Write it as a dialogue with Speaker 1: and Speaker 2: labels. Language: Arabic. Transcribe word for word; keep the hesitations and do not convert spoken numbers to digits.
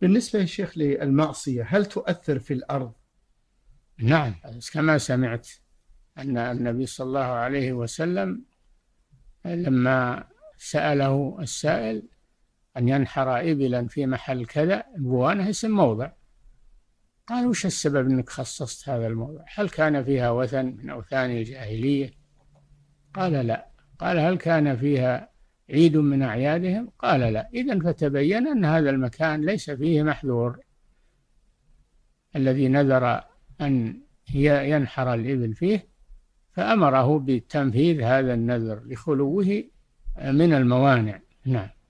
Speaker 1: بالنسبة يا شيخ للمعصية، هل تؤثر في الأرض؟
Speaker 2: نعم، كما سمعت أن النبي صلى الله عليه وسلم لما سأله السائل أن ينحر إبلا في محل كذا، بوانة اسم موضع، قال: وش السبب أنك خصصت هذا الموضع؟ هل كان فيها وثن من أوثان الجاهلية؟ قال: لا. قال: هل كان فيها عيد من أعيادهم؟ قال: لا. إذن فتبين أن هذا المكان ليس فيه محذور الذي نذر أن ينحر الإبل فيه، فأمره بتنفيذ هذا النذر لخلوه من الموانع. نعم.